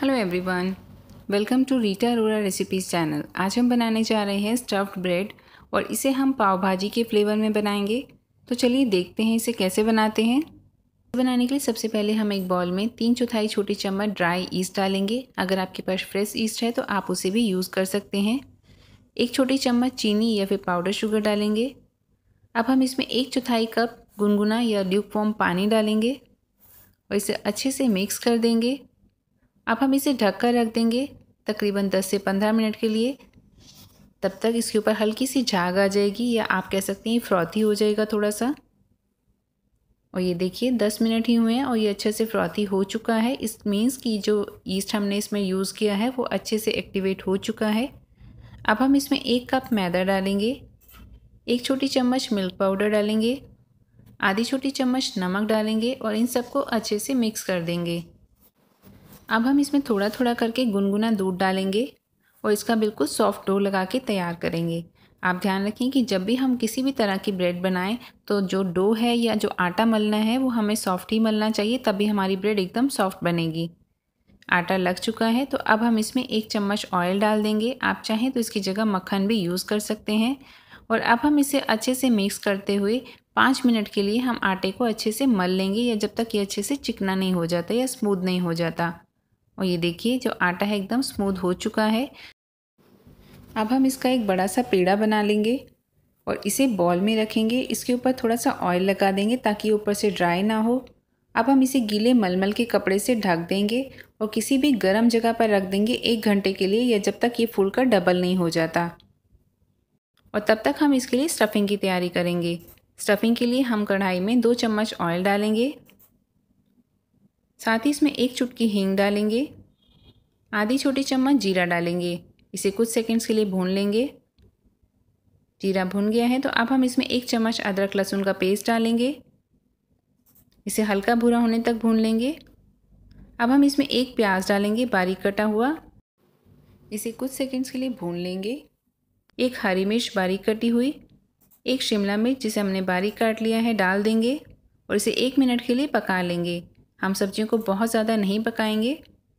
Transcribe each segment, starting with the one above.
Hello everyone, welcome to Rita Arora recipes channel. आज हम बनाने जा रहे हैं स्टफ्ड ब्रेड और इसे हम पाव भाजी के फ्लेवर में बनाएंगे। तो चलिए देखते हैं इसे कैसे बनाते हैं। बनाने के लिए सबसे पहले हम एक बाउल में 3/4 छोटी चम्मच ड्राई ईस्ट डालेंगे। अगर आपके पास फ्रेश ईस्ट है तो आप उसे भी यूज़ कर सकते हैं। 1 छोटी चम्मच चीनी या फिर पाउडर शुगर डालेंगे। अब हम इसमें 1/4 कप गुनगुना या ल्यूकवार्म पानी डालेंगे और इसे अच्छे से मिक्स कर देंगे। अब हम इसे ढककर रख देंगे तकरीबन 10 से 15 मिनट के लिए। तब तक इसके ऊपर हल्की सी झाग आ जाएगी या आप कह सकते हैं फ्रॉथी हो जाएगा थोड़ा सा। और ये देखिए 10 मिनट ही हुए हैं और ये अच्छे से फ्रॉथी हो चुका है। इस मीन्स कि जो ईस्ट हमने इसमें यूज़ किया है वो अच्छे से एक्टिवेट हो चुका है। अब हम इसमें 1 कप मैदा डालेंगे, 1 छोटी चम्मच मिल्क पाउडर डालेंगे, आधी छोटी चम्मच नमक डालेंगे और इन सबको अच्छे से मिक्स कर देंगे। अब हम इसमें थोड़ा थोड़ा करके गुनगुना दूध डालेंगे और इसका बिल्कुल सॉफ्ट डो लगा के तैयार करेंगे। आप ध्यान रखें कि जब भी हम किसी भी तरह की ब्रेड बनाएं तो जो डो है या जो आटा मलना है वो हमें सॉफ्ट ही मलना चाहिए, तभी हमारी ब्रेड एकदम सॉफ्ट बनेगी। आटा लग चुका है तो अब हम इसमें 1 चम्मच ऑयल डाल देंगे। आप चाहें तो इसकी जगह मक्खन भी यूज़ कर सकते हैं। और अब हम इसे अच्छे से मिक्स करते हुए 5 मिनट के लिए हम आटे को अच्छे से मल लेंगे, या जब तक ये अच्छे से चिकना नहीं हो जाता या स्मूथ नहीं हो जाता। और ये देखिए जो आटा है एकदम स्मूथ हो चुका है। अब हम इसका एक बड़ा सा पेड़ा बना लेंगे और इसे बॉल में रखेंगे। इसके ऊपर थोड़ा सा ऑयल लगा देंगे ताकि ऊपर से ड्राई ना हो। अब हम इसे गीले मलमल के कपड़े से ढक देंगे और किसी भी गर्म जगह पर रख देंगे 1 घंटे के लिए, या जब तक ये फूलकर डबल नहीं हो जाता। और तब तक हम इसके लिए स्टफिंग की तैयारी करेंगे। स्टफिंग के लिए हम कढ़ाई में 2 चम्मच ऑयल डालेंगे, साथ ही इसमें 1 चुटकी हींग डालेंगे, आधी छोटी चम्मच जीरा डालेंगे। इसे कुछ सेकंड्स के लिए भून लेंगे। जीरा भुन गया है तो अब हम इसमें 1 चम्मच अदरक लहसुन का पेस्ट डालेंगे। इसे हल्का भूरा होने तक भून लेंगे। अब हम इसमें 1 प्याज डालेंगे बारीक कटा हुआ। इसे कुछ सेकंड्स के लिए भून लेंगे। 1 हरी मिर्च बारीक कटी हुई, 1 शिमला मिर्च जिसे हमने बारीक काट लिया है डाल देंगे और इसे 1 मिनट के लिए पका लेंगे। हम सब्जियों को बहुत ज़्यादा नहीं पकाएंगे।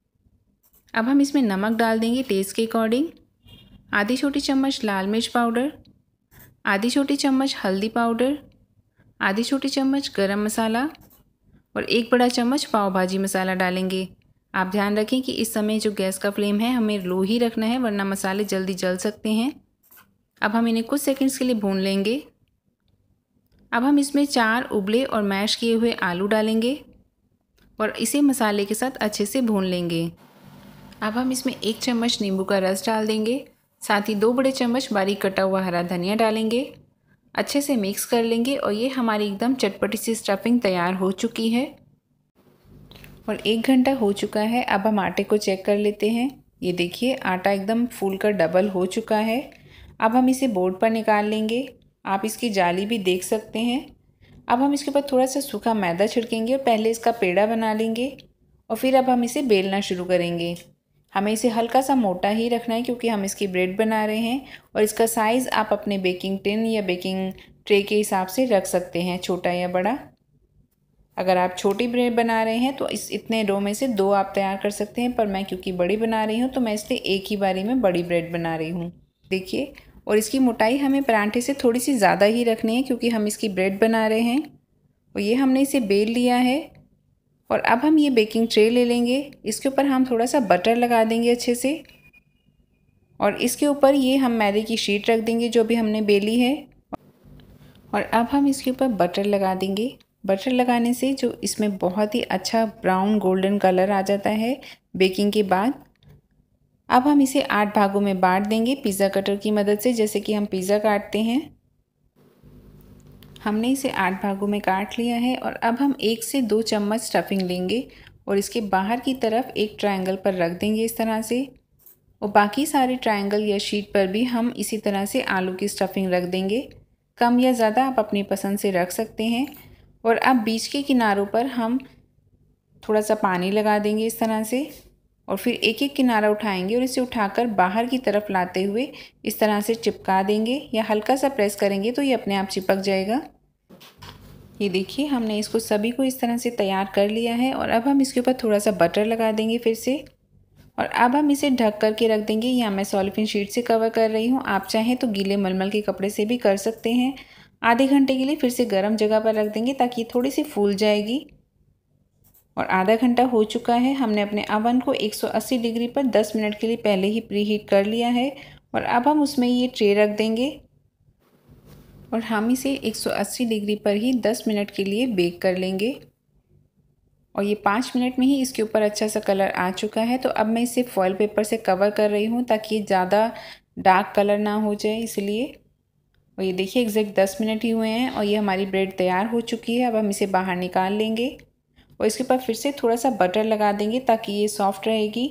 अब हम इसमें नमक डाल देंगे टेस्ट के अकॉर्डिंग, आधी छोटी चम्मच लाल मिर्च पाउडर, आधी छोटी चम्मच हल्दी पाउडर, आधी छोटी चम्मच गरम मसाला और 1 बड़ा चम्मच पाव भाजी मसाला डालेंगे। आप ध्यान रखें कि इस समय जो गैस का फ्लेम है हमें लो ही रखना है, वरना मसाले जल्दी जल सकते हैं। अब हम इन्हें कुछ सेकंड्स के लिए भून लेंगे। अब हम इसमें 4 उबले और मैश किए हुए आलू डालेंगे और इसे मसाले के साथ अच्छे से भून लेंगे। अब हम इसमें 1 चम्मच नींबू का रस डाल देंगे, साथ ही 2 बड़े चम्मच बारीक कटा हुआ हरा धनिया डालेंगे। अच्छे से मिक्स कर लेंगे और ये हमारी एकदम चटपटी सी स्टफिंग तैयार हो चुकी है। और 1 घंटा हो चुका है। अब हम आटे को चेक कर लेते हैं। ये देखिए आटा एकदम फूल कर डबल हो चुका है। अब हम इसे बोर्ड पर निकाल लेंगे। आप इसकी जाली भी देख सकते हैं। अब हम इसके ऊपर थोड़ा सा सूखा मैदा छिड़केंगे और पहले इसका पेड़ा बना लेंगे और फिर अब हम इसे बेलना शुरू करेंगे। हमें इसे हल्का सा मोटा ही रखना है क्योंकि हम इसकी ब्रेड बना रहे हैं। और इसका साइज़ आप अपने बेकिंग टिन या बेकिंग ट्रे के हिसाब से रख सकते हैं, छोटा या बड़ा। अगर आप छोटी ब्रेड बना रहे हैं तो इस इतने डो में से 2 आप तैयार कर सकते हैं, पर मैं क्योंकि बड़ी बना रही हूँ तो मैं इसलिए एक ही बारी में बड़ी ब्रेड बना रही हूँ। देखिए, और इसकी मोटाई हमें परांठे से थोड़ी सी ज़्यादा ही रखनी है क्योंकि हम इसकी ब्रेड बना रहे हैं। और ये हमने इसे बेल लिया है। और अब हम ये बेकिंग ट्रे ले लेंगे। इसके ऊपर हम थोड़ा सा बटर लगा देंगे अच्छे से और इसके ऊपर ये हम मैदे की शीट रख देंगे जो भी हमने बेली है। और अब हम इसके ऊपर बटर लगा देंगे। बटर लगाने से जो इसमें बहुत ही अच्छा ब्राउन गोल्डन कलर आ जाता है बेकिंग के बाद। अब हम इसे 8 भागों में बांट देंगे पिज़्ज़ा कटर की मदद से, जैसे कि हम पिज़्ज़ा काटते हैं। हमने इसे 8 भागों में काट लिया है। और अब हम 1 से 2 चम्मच स्टफिंग लेंगे और इसके बाहर की तरफ एक ट्रायंगल पर रख देंगे इस तरह से। और बाकी सारे ट्रायंगल या शीट पर भी हम इसी तरह से आलू की स्टफिंग रख देंगे। कम या ज़्यादा आप अपनी पसंद से रख सकते हैं। और अब बीच के किनारों पर हम थोड़ा सा पानी लगा देंगे इस तरह से और फिर एक एक किनारा उठाएंगे और इसे उठाकर बाहर की तरफ लाते हुए इस तरह से चिपका देंगे, या हल्का सा प्रेस करेंगे तो ये अपने आप चिपक जाएगा। ये देखिए हमने इसको सभी को इस तरह से तैयार कर लिया है। और अब हम इसके ऊपर थोड़ा सा बटर लगा देंगे फिर से और अब हम इसे ढक करके रख देंगे। यहाँ मैं सॉलिफिन शीट से कवर कर रही हूँ, आप चाहें तो गीले मलमल के कपड़े से भी कर सकते हैं। आधे घंटे के लिए फिर से गर्म जगह पर रख देंगे ताकि ये थोड़ी सी फूल जाएगी। और आधा घंटा हो चुका है। हमने अपने अवन को 180 डिग्री पर 10 मिनट के लिए पहले ही प्री हीट कर लिया है। और अब हम उसमें ये ट्रे रख देंगे और हम इसे 180 डिग्री पर ही 10 मिनट के लिए बेक कर लेंगे। और ये 5 मिनट में ही इसके ऊपर अच्छा सा कलर आ चुका है। तो अब मैं इसे फॉयल पेपर से कवर कर रही हूँ ताकि ये ज़्यादा डार्क कलर ना हो जाए, इसलिए। और ये देखिए एग्जैक्ट 10 मिनट ही हुए हैं और ये हमारी ब्रेड तैयार हो चुकी है। अब हम इसे बाहर निकाल लेंगे और इसके ऊपर फिर से थोड़ा सा बटर लगा देंगे ताकि ये सॉफ्ट रहेगी।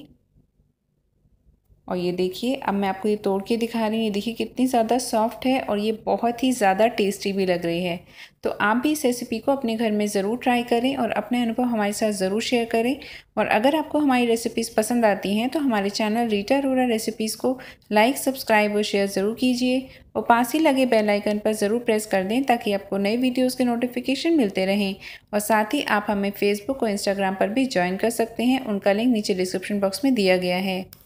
और ये देखिए अब मैं आपको ये तोड़ के दिखा रही हूँ। ये देखिए कितनी ज़्यादा सॉफ्ट है और ये बहुत ही ज़्यादा टेस्टी भी लग रही है। तो आप भी इस रेसिपी को अपने घर में ज़रूर ट्राई करें और अपने अनुभव हमारे साथ ज़रूर शेयर करें। और अगर आपको हमारी रेसिपीज़ पसंद आती हैं तो हमारे चैनल रीटा अरोरा रेसिपीज़ को लाइक, सब्सक्राइब और शेयर ज़रूर कीजिए। और पास ही लगे बेल आइकन पर ज़रूर प्रेस कर दें ताकि आपको नए वीडियोज़ के नोटिफिकेशन मिलते रहें। और साथ ही आप हमें फेसबुक और इंस्टाग्राम पर भी ज्वाइन कर सकते हैं, उनका लिंक नीचे डिस्क्रिप्शन बॉक्स में दिया गया है।